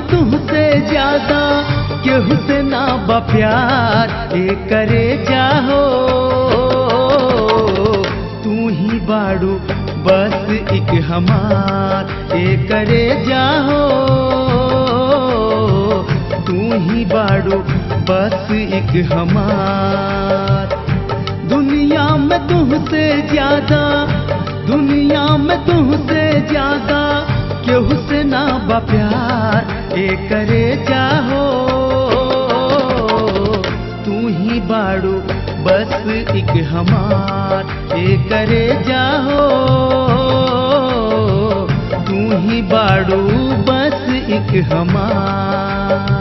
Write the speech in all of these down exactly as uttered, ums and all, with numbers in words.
तुमसे ज्यादा केहू से ना बा प्यार ए करे जाहो। तू ही बाड़ू बस एक हमार ए करे जाहो। तू ही बाड़ू बस एक हमार। दुनिया में तुमसे ज्यादा दुनिया में तुमसे ज्यादा केहू से ना बा प्यार ए करे जाहो। तू ही बाड़ू बस एक हमार ए करे जाहो। तू ही बाड़ू बस एक हमार।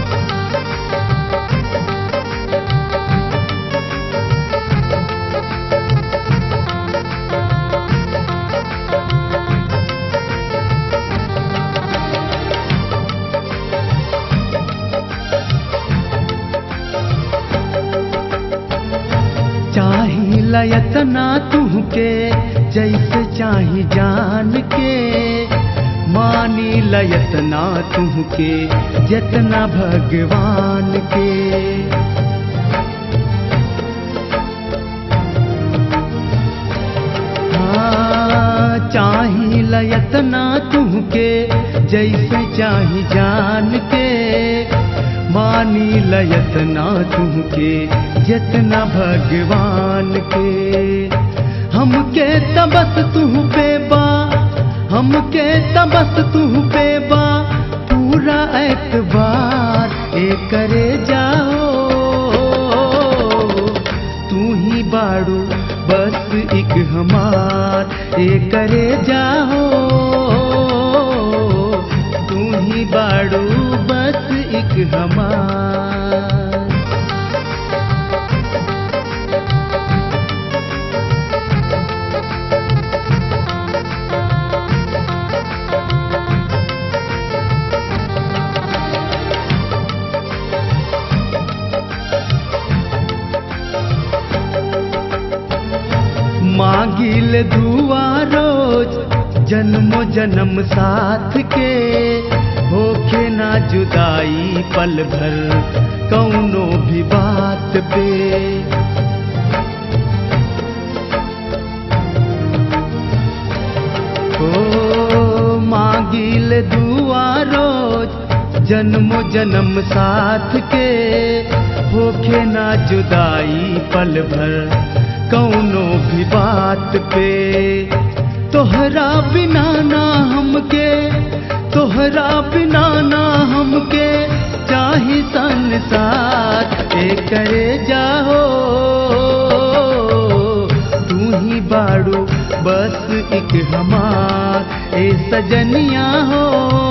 चाही लयतना तुहके जैसे चाही जान के। मानी लयतना तुहके जितना भगवान के। हाँ चाही लयतना तुहके जैसे चाही जान के। मानी लयतना तुमके जितना भगवान के। हमके तबस तुह पे बा हमके तबस तुह पे बा पूरा एतबार ए करे जाओ। तू ही बाड़ू बस एक हमार ए करे जाओ। तू ही बाड़ू बस एक हमार। मांगिल दुआ रोज जन्मो जन्म साथ के। होके ना जुदाई पल भर कौनो भी बात पे। ओ मांगिल दुआ रोज जन्मो जन्म साथ के। होके ना जुदाई पल भर कौनो भी बात पे। तोहरा बिना ना हमके तोहरा बिना ना हमके चाही संसार ए करे जाहो। तू ही बाड़ू बस एक हमार ए सजनिया हो।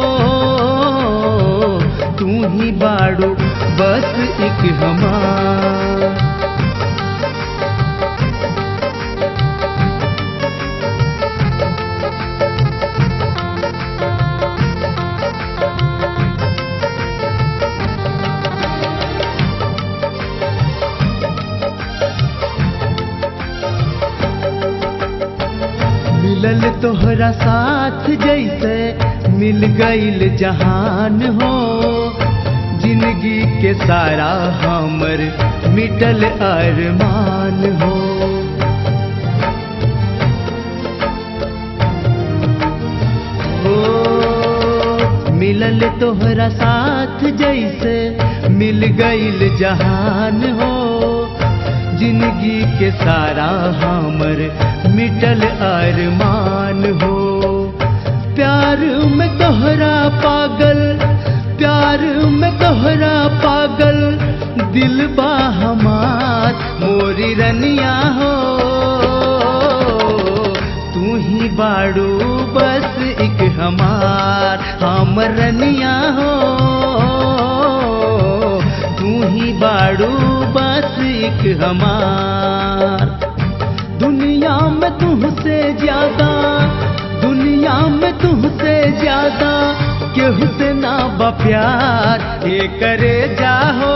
तू ही बाड़ू बस एक हमार। मिलल तोहरा साथ जैसे मिल गईल जहान हो। जिंदगी के सारा हमर मिटल अरमान हो। ओ मिलल तोहरा साथ जैसे मिल गईल जहान हो। जिंदगी के सारा हमर मिटल अरमान हो। प्यार में तोहरा पागल प्यार में तोहरा पागल दिल बा हमार मोरी रनिया हो। तू ही बाड़ू बस एक हमार हमर रनिया हो। तू ही बाड़ू बस एक हमार। दुनिया में तुमसे ज्यादा दुनिया में तुमसे ज्यादा केहू से ना बा प्यार ए करे जाहो।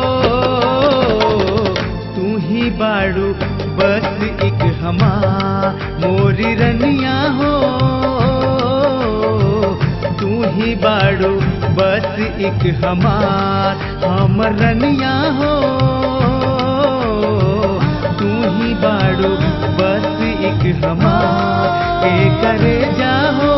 तू ही बाड़ू बस एक हमार मोरी रनिया हो। तू ही बाड़ू बस एक हमार हमर रनिया हो तू ही बाड़ू बस एक हमार के करे जा हो